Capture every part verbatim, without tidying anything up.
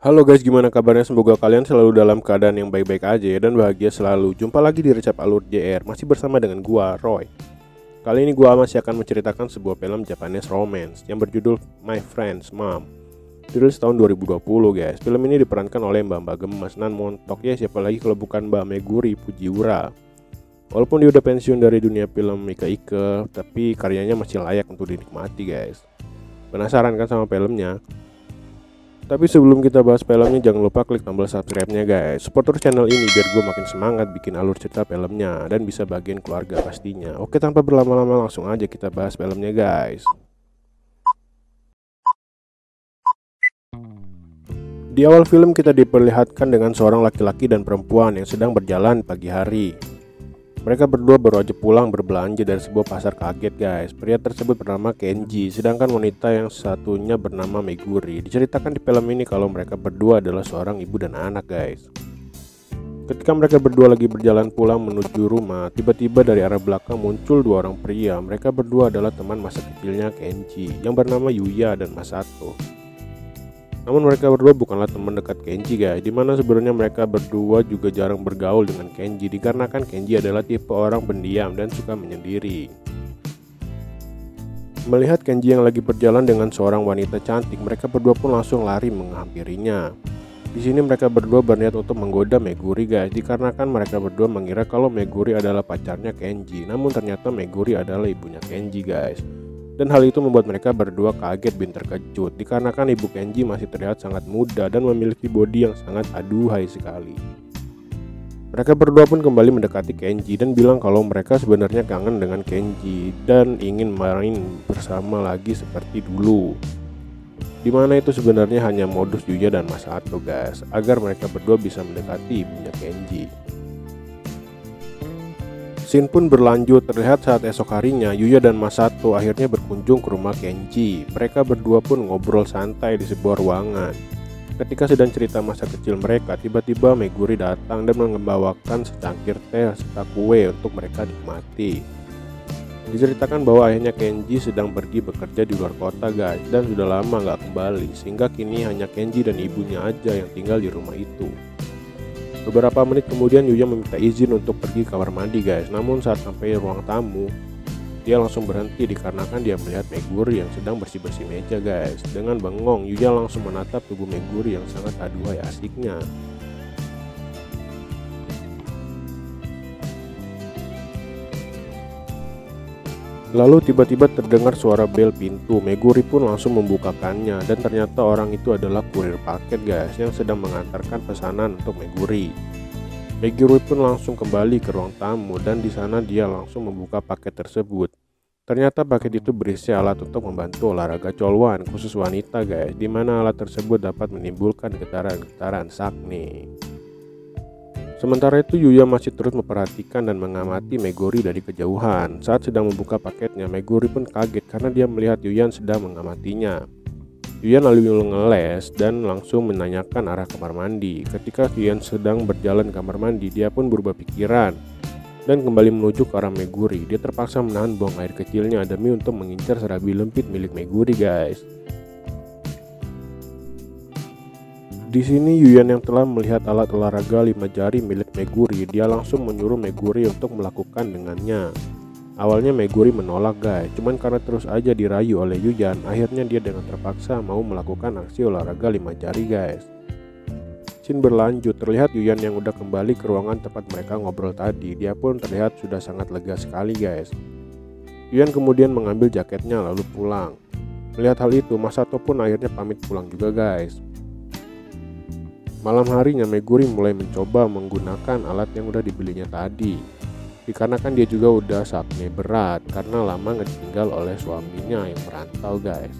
Halo guys, gimana kabarnya? Semoga kalian selalu dalam keadaan yang baik-baik aja ya, dan bahagia selalu. Jumpa lagi di Recap Alur J R, masih bersama dengan gua, Roy. Kali ini gua masih akan menceritakan sebuah film Japanese romance yang berjudul My Friend's Mom. Dirilis tahun dua ribu dua puluh guys. Film ini diperankan oleh Mbak-mbak gemas nan montok ya, siapa lagi kalau bukan Mbak Meguri Fujiwara. Walaupun dia udah pensiun dari dunia film ike-ike, tapi karyanya masih layak untuk dinikmati guys. Penasaran kan sama filmnya? Tapi sebelum kita bahas filmnya, jangan lupa klik tombol subscribe-nya guys. Support terus channel ini biar gue makin semangat bikin alur cerita filmnya dan bisa bagian keluarga pastinya. Oke, tanpa berlama-lama langsung aja kita bahas filmnya guys. Di awal film kita diperlihatkan dengan seorang laki-laki dan perempuan yang sedang berjalan pagi hari. Mereka berdua baru aja pulang berbelanja dari sebuah pasar kaget guys. Pria tersebut bernama Kenji, sedangkan wanita yang satunya bernama Meguri. Diceritakan di film ini kalau mereka berdua adalah seorang ibu dan anak guys. Ketika mereka berdua lagi berjalan pulang menuju rumah, tiba-tiba dari arah belakang muncul dua orang pria. Mereka berdua adalah teman masa kecilnya Kenji yang bernama Yuya dan Masato. Namun mereka berdua bukanlah teman dekat Kenji guys, dimana sebenarnya mereka berdua juga jarang bergaul dengan Kenji dikarenakan Kenji adalah tipe orang pendiam dan suka menyendiri. Melihat Kenji yang lagi berjalan dengan seorang wanita cantik, mereka berdua pun langsung lari menghampirinya. Di sini mereka berdua berniat untuk menggoda Meguri guys, dikarenakan mereka berdua mengira kalau Meguri adalah pacarnya Kenji, namun ternyata Meguri adalah ibunya Kenji guys. Dan hal itu membuat mereka berdua kaget bin terkejut dikarenakan ibu Kenji masih terlihat sangat muda dan memiliki bodi yang sangat aduhai sekali. Mereka berdua pun kembali mendekati Kenji dan bilang kalau mereka sebenarnya kangen dengan Kenji dan ingin main bersama lagi seperti dulu. Dimana itu sebenarnya hanya modus Yuya dan Masato guys, agar mereka berdua bisa mendekati ibunya Kenji. Scene pun berlanjut, terlihat saat esok harinya Yuya dan Masato akhirnya berkunjung ke rumah Kenji. Mereka berdua pun ngobrol santai di sebuah ruangan. Ketika sedang cerita masa kecil mereka, tiba-tiba Meguri datang dan membawakan secangkir teh serta kue untuk mereka nikmati. Diceritakan bahwa ayahnya Kenji sedang pergi bekerja di luar kota guys, dan sudah lama gak kembali, sehingga kini hanya Kenji dan ibunya aja yang tinggal di rumah itu. Beberapa menit kemudian Yuya meminta izin untuk pergi ke kamar mandi guys. Namun saat sampai ruang tamu, dia langsung berhenti dikarenakan dia melihat Meguri yang sedang bersih-bersih meja guys. Dengan bengong, Yuya langsung menatap tubuh Meguri yang sangat aduhai asiknya. Lalu tiba-tiba terdengar suara bel pintu. Meguri pun langsung membukakannya dan ternyata orang itu adalah kurir paket guys yang sedang mengantarkan pesanan untuk Meguri. Meguri pun langsung kembali ke ruang tamu dan di sana dia langsung membuka paket tersebut. Ternyata paket itu berisi alat untuk membantu olahraga coluan khusus wanita guys, dimana alat tersebut dapat menimbulkan getaran-getaran sakne. Sementara itu Yuya masih terus memperhatikan dan mengamati Meguri dari kejauhan. Saat sedang membuka paketnya, Meguri pun kaget karena dia melihat Yuyan sedang mengamatinya. Yuyan lalu ngeles dan langsung menanyakan arah kamar mandi. Ketika Yuyan sedang berjalan ke kamar mandi, dia pun berubah pikiran dan kembali menuju ke arah Meguri. Dia terpaksa menahan buang air kecilnya demi untuk mengincar serabi lempit milik Meguri guys. Di sini Yuyan yang telah melihat alat olahraga lima jari milik Meguri, dia langsung menyuruh Meguri untuk melakukan dengannya. Awalnya Meguri menolak guys, cuman karena terus aja dirayu oleh Yuyan, akhirnya dia dengan terpaksa mau melakukan aksi olahraga lima jari guys. Scene berlanjut, terlihat Yuyan yang udah kembali ke ruangan tempat mereka ngobrol tadi. Dia pun terlihat sudah sangat lega sekali guys. Yuyan kemudian mengambil jaketnya lalu pulang. Melihat hal itu, Masato pun akhirnya pamit pulang juga guys. Malam harinya Meguri mulai mencoba menggunakan alat yang udah dibelinya tadi. Dikarenakan dia juga udah sakne berat karena lama ditinggal oleh suaminya yang merantau guys.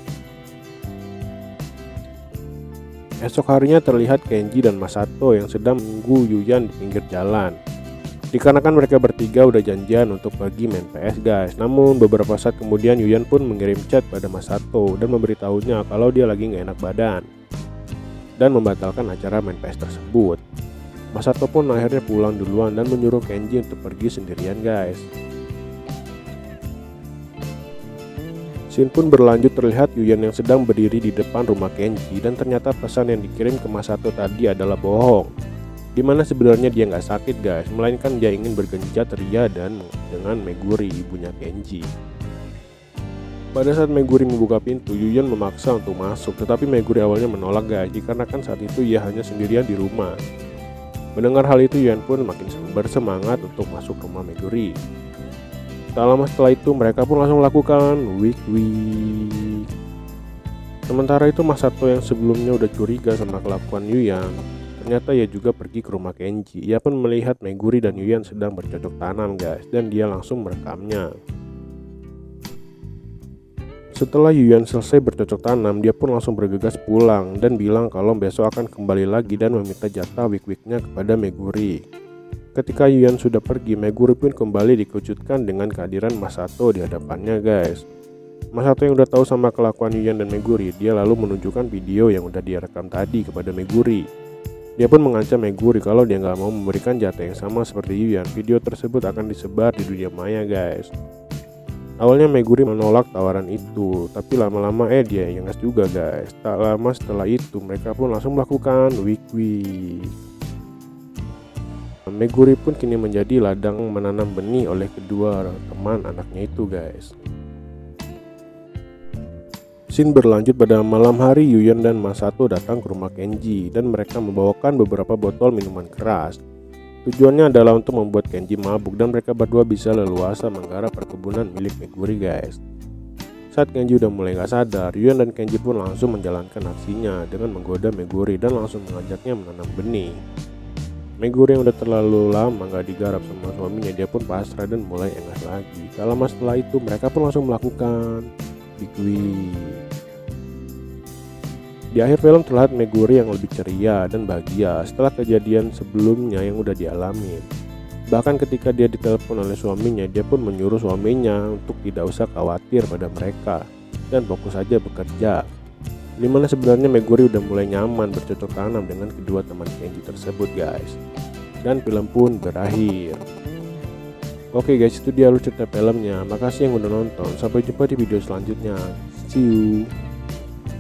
Esok harinya terlihat Kenji dan Masato yang sedang menunggu Yuyan di pinggir jalan. Dikarenakan mereka bertiga udah janjian untuk pergi main P S guys. Namun beberapa saat kemudian Yuyan pun mengirim chat pada Masato dan memberitahunya kalau dia lagi gak enak badan dan membatalkan acara main P S tersebut. Masato pun akhirnya pulang duluan dan menyuruh Kenji untuk pergi sendirian guys. Scene pun berlanjut, terlihat Yuyan yang sedang berdiri di depan rumah Kenji dan ternyata pesan yang dikirim ke Masato tadi adalah bohong. Dimana sebenarnya dia nggak sakit guys, melainkan dia ingin bergenjat ria dan dengan Meguri, ibunya Kenji. Pada saat Meguri membuka pintu, Yuyan memaksa untuk masuk, tetapi Meguri awalnya menolak guys, dikarenakan saat itu ia hanya sendirian di rumah. Mendengar hal itu, Yuyan pun makin bersemangat untuk masuk rumah Meguri. Tak lama setelah itu mereka pun langsung melakukan wik wik. Sementara itu Masato yang sebelumnya udah curiga sama kelakuan Yuyan, ternyata ia juga pergi ke rumah Kenji. Ia pun melihat Meguri dan Yuyan sedang bercocok tanam guys, dan dia langsung merekamnya. Setelah Yuyan selesai bercocok tanam, dia pun langsung bergegas pulang dan bilang kalau besok akan kembali lagi dan meminta jatah wik-wiknya kepada Meguri. Ketika Yuyan sudah pergi, Meguri pun kembali dikejutkan dengan kehadiran Masato di hadapannya guys. Masato yang udah tahu sama kelakuan Yuyan dan Meguri, dia lalu menunjukkan video yang udah dia rekam tadi kepada Meguri. Dia pun mengancam Meguri kalau dia nggak mau memberikan jatah yang sama seperti Yuyan, video tersebut akan disebar di dunia maya guys. Awalnya Meguri menolak tawaran itu, tapi lama-lama eh dia yang gas juga guys. Tak lama setelah itu mereka pun langsung melakukan wik-wik. Meguri pun kini menjadi ladang menanam benih oleh kedua teman anaknya itu guys. Scene berlanjut pada malam hari, Yuyan dan Masato datang ke rumah Kenji dan mereka membawakan beberapa botol minuman keras. Tujuannya adalah untuk membuat Kenji mabuk dan mereka berdua bisa leluasa menggarap perkebunan milik Meguri guys. Saat Kenji udah mulai gak sadar, Yuyan dan Kenji pun langsung menjalankan aksinya dengan menggoda Meguri dan langsung mengajaknya menanam benih. Meguri yang udah terlalu lama gak digarap sama suaminya, dia pun pasrah dan mulai engas lagi. Tak lama setelah itu mereka pun langsung melakukan wik-wik. Di akhir film terlihat Meguri yang lebih ceria dan bahagia setelah kejadian sebelumnya yang udah dialami. Bahkan ketika dia ditelepon oleh suaminya, dia pun menyuruh suaminya untuk tidak usah khawatir pada mereka dan fokus saja bekerja. Dimana sebenarnya Meguri udah mulai nyaman bercocok tanam dengan kedua teman Kenji tersebut guys. Dan film pun berakhir. Oke guys, itu dia alur cerita filmnya. Makasih yang udah nonton. Sampai jumpa di video selanjutnya. See you.